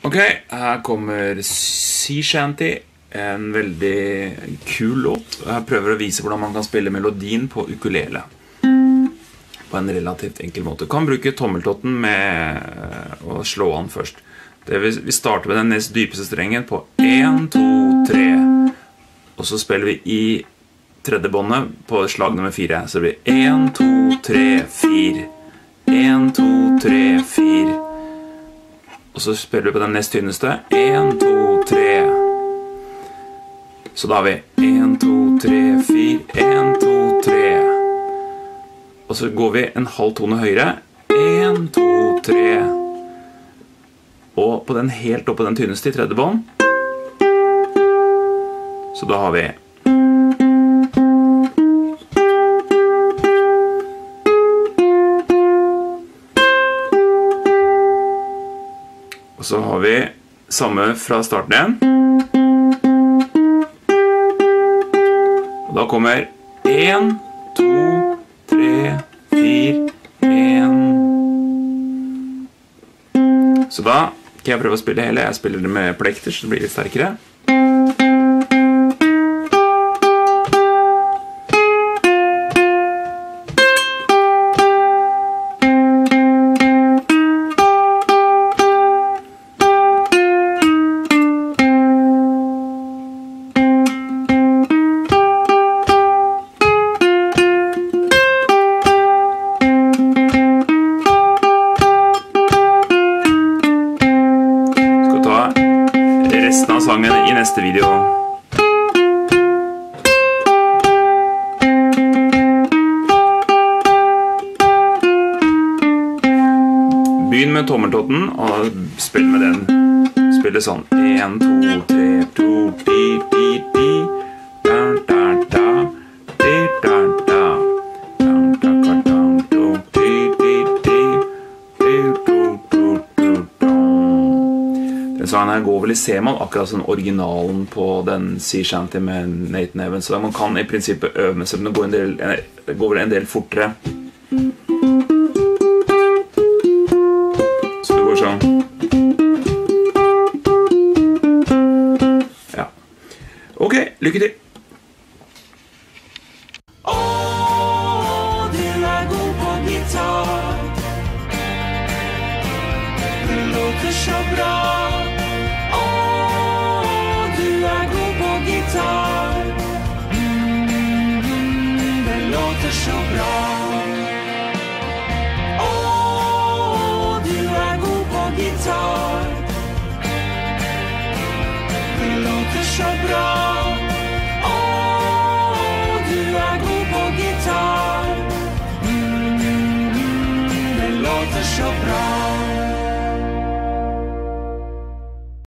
Ok, her kommer Sea Shanty, en veldig kul låt. Jeg prøver å vise hvordan man kan spille melodien på ukulele på en relativt enkel måte. Du kan bruke tommeltotten med å slå an først. Vi starter med den nest dypeste strengen på 1, 2, 3. Og så spiller vi i tredje båndet på slag nummer 4. Så det blir 1, 2, 3, 4. 1, 2, 3, 4. Og så spiller vi på den nest tynneste. 1, 2, 3. Så da har vi 1, 2, 3, 4. 1, 2, 3. Og så går vi en halv tone høyere. 1, 2, 3. Og på den helt oppe på den tynneste i tredje bånd. Så da har vi og så har vi samme fra starten igjen. Og da kommer 1, 2, 3, 4, 1. Så da kan jeg prøve å spille hele. Jeg spiller det med plekter, så det blir litt sterkere. Resten av sangen i neste video. Begynn med tommeltotten og spill med den. Spill det sånn 1, 2, 3, 2, di, di, di. Da, da, da, di, da, da. Da, da, da, da, do, di, di, di. Di, do, do, do, do. Den sangen her går vel i C-moll, akkurat som originalen på den Sea Shanty med Nathan Evans. Så man kan i prinsippet øve med seg, men det går vel en del fortere. Så det går sånn. Ja. Ok, lykke til! Du god på gitar. Det låter så bra. Det låter så bra. Du god på gitar. Det låter så bra. Du god på gitar. Det låter så bra.